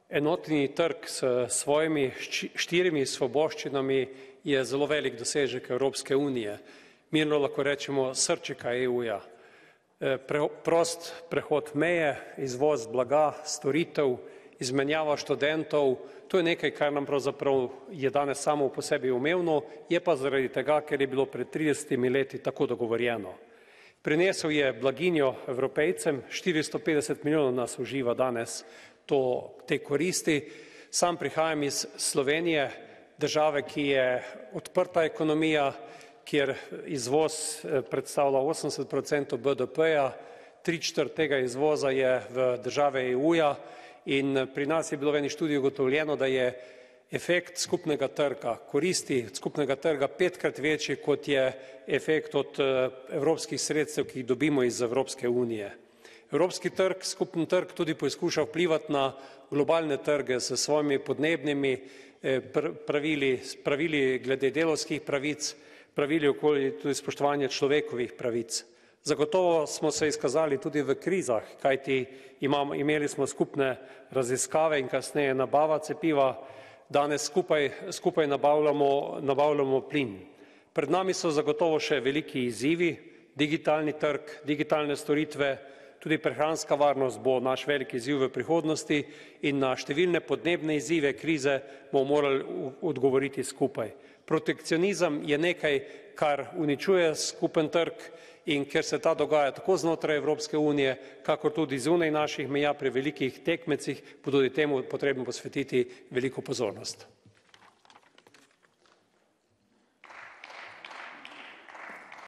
Enotni trg s svojimi 4 svoboščinami je zelo velik dosežek Evropske unije. Mirno lahko rečemo srčika EU-ja. Prost prehod meje, izvoz blaga, storitev, izmenjava študentov, to je nekaj, kar nam pravzaprav je danes samo po sebi umevno, je pa zaradi tega, ker je bilo pred 30 leti tako dogovorjeno. Prinesel je blaginjo Evropejcem, 450 milijonov nas uživa danes te koristi. Sam prihajam iz Slovenije, države, ki je odprta ekonomija, kjer izvoz predstavlja 80% BDP-ja, 3/4 tega izvoza je v države EU-ja in pri nas je bilo v eni študiji ugotovljeno, da je efekt skupnega trga, koristi skupnega trga 5-krat večji, kot je efekt od evropskih sredstev, ki jih dobimo iz Evropske unije. Evropski trg, skupni trg tudi poskuša vplivati na globalne trge s svojimi podnebnimi pravili glede delavskih pravic, pravili okoli tudi spoštovanja človekovih pravic. Zagotovo smo se izkazali tudi v krizah, kajti imeli smo raziskave in kasneje nabava cepiva, danes skupaj nabavljamo plin. Pred nami so zagotovo še veliki izzivi, digitalni trg, digitalne storitve, tudi prehranska varnost bo naš velik izziv v prihodnosti in na številne podnebne izzive krize bomo morali odgovoriti skupaj. Protekcionizem je nekaj, kar uničuje skupen trg in ker se ta dogaja tako znotraj Evropske unije, kakor tudi zunaj naših meja pri velikih tekmecih, bo tudi temu potrebno posvetiti veliko pozornost.